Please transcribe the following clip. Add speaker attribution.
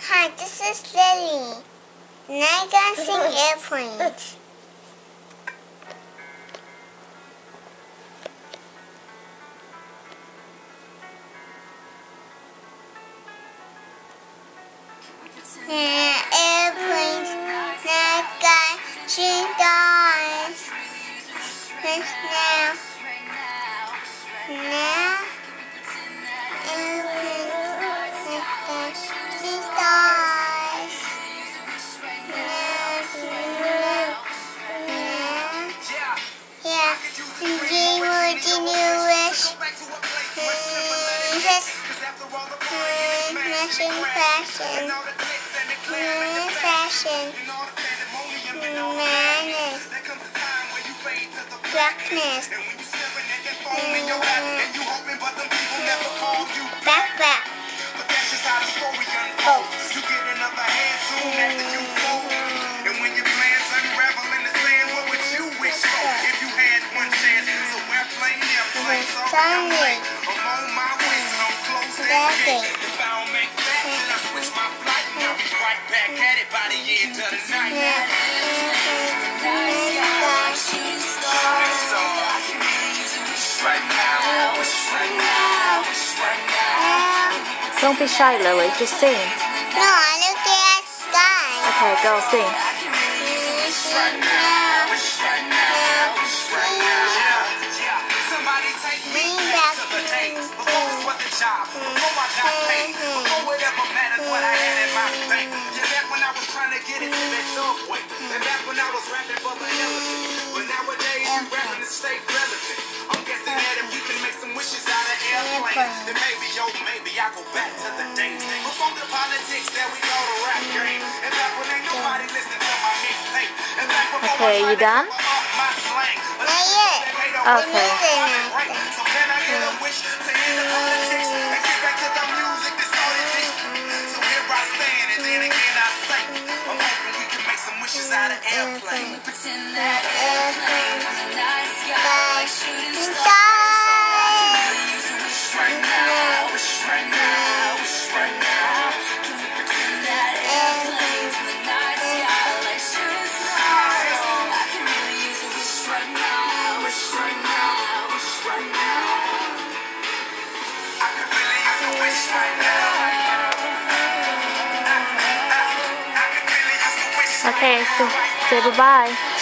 Speaker 1: Hi, this is Lily, and I'm gonna sing Airplanes. Airplanes, that guy, she dies. Now, airplanes, she dies. Yeah, you would you wish? Fashion, madness, blackness, back, folks.
Speaker 2: And when your plans unravel in the sand, what would you wish for if you had one chance? So airplanes, I'm on my way, so don't close that gate. If I don't make that, then I switch my flight and I'll be right back at it by the end of the night.
Speaker 3: Don't be shy, Lily. Just sing.
Speaker 1: No, I look at the sky.
Speaker 3: Okay, go sing.
Speaker 2: Somebody take me back to the days before this was a job, before I got paid, before whatever mattered what I had in my bank. Yeah, back when I was trying to get into that subway, and back when I was rapping for the elephant. But nowadays you rapping to stay relevant. I'm guessing that if we can make some wishes out of airplanes, then maybe, maybe I go back to the days before the politics that we go to rap game. And back when ain't nobody listening to my mixtape. And back before
Speaker 3: Okay, you done?
Speaker 2: my slang.
Speaker 1: Not yet.
Speaker 3: Okay.
Speaker 2: So can I get a wish to end the politics and get back to the music that started this? So here I stand and then again I say, I'm hoping we can make some wishes out of airplanes.
Speaker 1: Pretend that airplanes in the night sky, shooting stars.
Speaker 2: Right now, wish right now, wish right now. Can we pretend that airplanes in the night sky like shooting stars? I can really use a wish right now, wish right now, wish right now. I can really use a wish right now. I can really use a wish right now.
Speaker 3: Okay, so say bye-bye.